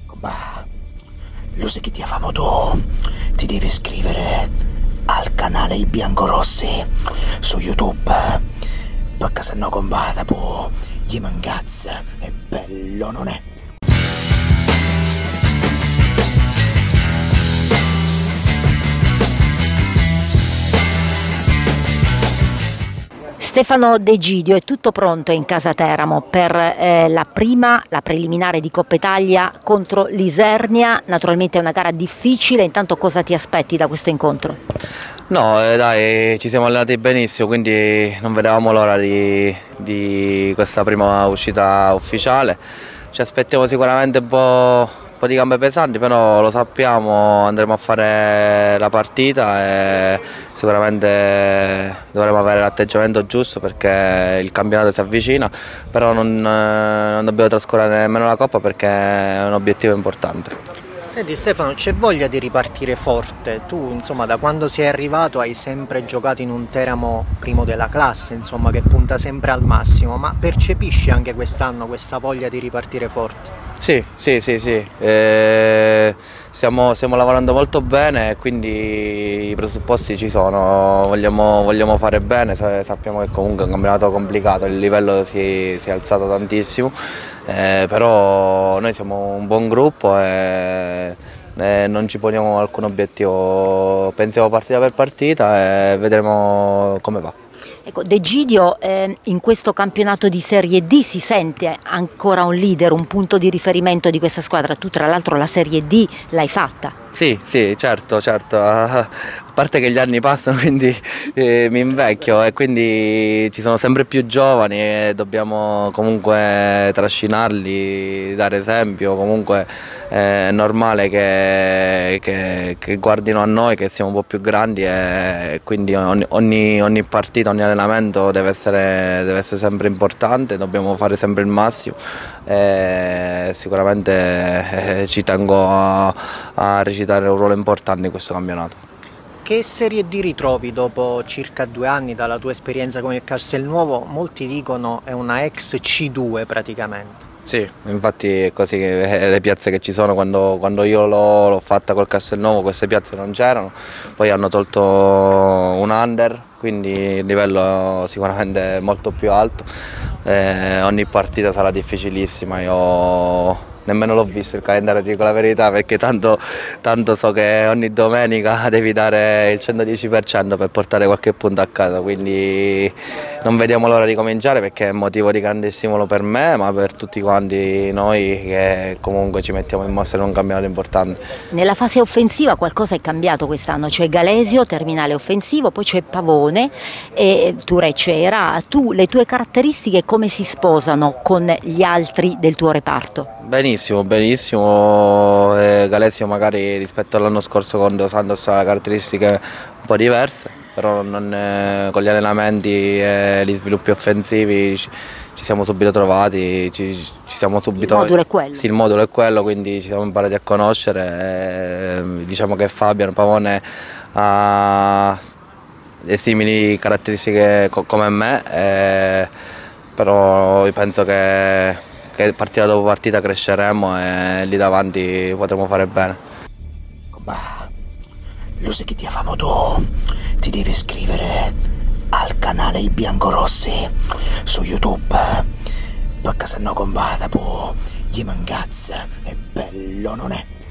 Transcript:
Bah, lo sai che ti famo tu? Ti devi iscrivere al canale I Biancorossi su YouTube, perché se no combatta dopo gli mangazza è bello, non è? Stefano De Gidio, è tutto pronto in casa Teramo per la preliminare di Coppa Italia contro l'Isernia. Naturalmente è una gara difficile, intanto cosa ti aspetti da questo incontro? No, dai, ci siamo allenati benissimo, quindi non vedevamo l'ora di questa prima uscita ufficiale. Ci aspettiamo sicuramente un po' di gambe pesanti, però lo sappiamo, andremo a fare la partita e sicuramente dovremo avere l'atteggiamento giusto perché il campionato si avvicina, però non dobbiamo trascurare nemmeno la Coppa perché è un obiettivo importante. Senti Stefano, c'è voglia di ripartire forte? Tu insomma da quando sei arrivato hai sempre giocato in un Teramo primo della classe, insomma che punta sempre al massimo, ma percepisci anche quest'anno questa voglia di ripartire forte? Sì. Stiamo lavorando molto bene, quindi i presupposti ci sono, vogliamo fare bene, sappiamo che comunque è un campionato complicato, il livello si è alzato tantissimo, però noi siamo un buon gruppo e non ci poniamo alcun obiettivo, pensiamo partita per partita e vedremo come va. Ecco, De Gidio in questo campionato di Serie D si sente ancora un leader, un punto di riferimento di questa squadra. Tu tra l'altro la Serie D l'hai fatta. Sì, certo, a parte che gli anni passano, quindi mi invecchio e quindi ci sono sempre più giovani e dobbiamo comunque trascinarli, dare esempio, comunque è normale che guardino a noi che siamo un po' più grandi e quindi ogni partita, ogni allenamento deve essere sempre importante, dobbiamo fare sempre il massimo e sicuramente ci tengo a recitare un ruolo importante in questo campionato. Che Serie D ritrovi dopo circa 2 anni dalla tua esperienza con il Castelnuovo? Molti dicono è una ex C2 praticamente. Sì, infatti è così che le piazze che ci sono, quando io l'ho fatta col Castelnuovo queste piazze non c'erano, poi hanno tolto un under, quindi il livello sicuramente è molto più alto, ogni partita sarà difficilissima, io nemmeno l'ho visto il calendario, ti dico la verità, perché tanto so che ogni domenica devi dare il 110% per portare qualche punto a casa, quindi non vediamo l'ora di cominciare perché è motivo di grande stimolo per me, ma per tutti quanti noi che comunque ci mettiamo in mostra in un campionato importante. Nella fase offensiva qualcosa è cambiato quest'anno, c'è Galesio, terminale offensivo, poi c'è Pavone e Turecera. Le tue caratteristiche come si sposano con gli altri del tuo reparto? Benissimo, Galesio magari rispetto all'anno scorso con Dos Santos ha caratteristiche un po' diverse, però con gli allenamenti e gli sviluppi offensivi ci siamo subito trovati, ci siamo subito... Il modulo è quello? Sì, il modulo è quello, quindi ci siamo imparati a conoscere, diciamo che Fabian Pavone ha le simili caratteristiche come me, però io penso che partita dopo partita cresceremo e lì davanti potremo fare bene. Bah, lo sai che ti famo tu? Ti devi iscrivere al canale I Biancorossi su YouTube, perché se no combatta dopo gli mangazza è bello, non è?